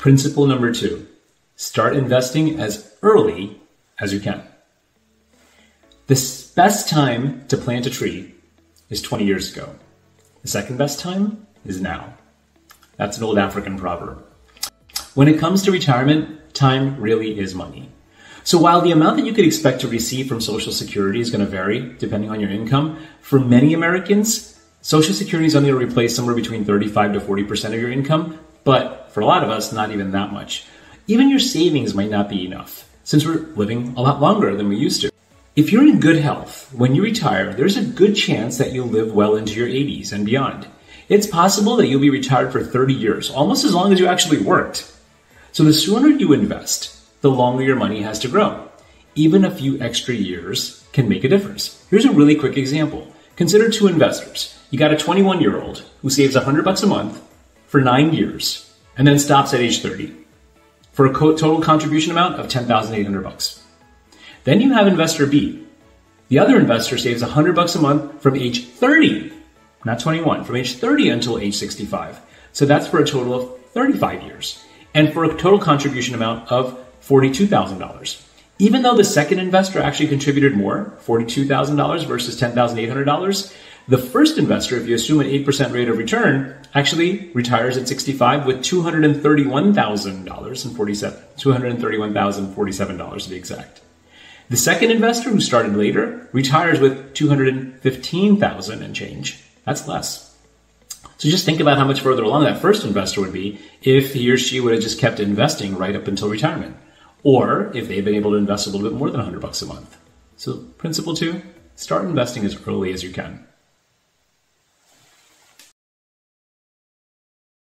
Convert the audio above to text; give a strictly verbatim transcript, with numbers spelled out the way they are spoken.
Principle number two, start investing as early as you can. The best time to plant a tree is twenty years ago. The second best time is now. That's an old African proverb. When it comes to retirement, time really is money. So while the amount that you could expect to receive from Social Security is going to vary depending on your income, for many Americans, Social Security is only going to replace somewhere between thirty-five to forty percent of your income, but for a lot of us, not even that much. Even your savings might not be enough, since we're living a lot longer than we used to. If you're in good health, when you retire, there's a good chance that you'll live well into your eighties and beyond. It's possible that you'll be retired for thirty years, almost as long as you actually worked. So the sooner you invest, the longer your money has to grow. Even a few extra years can make a difference. Here's a really quick example. Consider two investors. You got a twenty-one-year-old who saves one hundred bucks a month for nine years and then stops at age thirty for a total contribution amount of ten thousand eight hundred bucks. Then you have investor B. The other investor saves one hundred bucks a month from age thirty, not twenty-one, from age thirty until age sixty-five. So that's for a total of thirty-five years and for a total contribution amount of forty-two thousand dollars. Even though the second investor actually contributed more, forty-two thousand dollars versus ten thousand eight hundred dollars, the first investor, if you assume an eight percent rate of return, actually retires at sixty-five with two hundred thirty-one thousand forty-seven dollars, two hundred thirty-one thousand forty-seven dollars to be exact. The second investor, who started later, retires with two hundred fifteen thousand dollars and change. That's less. So just think about how much further along that first investor would be if he or she would have just kept investing right up until retirement, or if they've been able to invest a little bit more than one hundred bucks a month. So principle two, start investing as early as you can.